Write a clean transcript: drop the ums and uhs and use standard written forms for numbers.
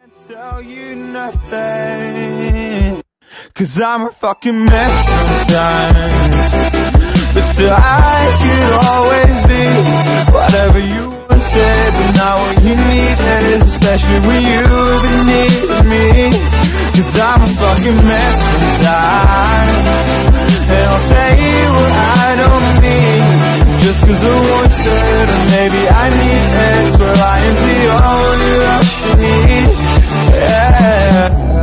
Tell you nothing, 'cause I'm a fucking mess sometimes. But still I could always be whatever you wanted, but not what you needed, especially when you even needed me. 'Cause I'm a fucking mess sometimes, and I'll say what I don't mean, just 'cause I wanted, or maybe I need X, where I am the only rush you need. Yeah.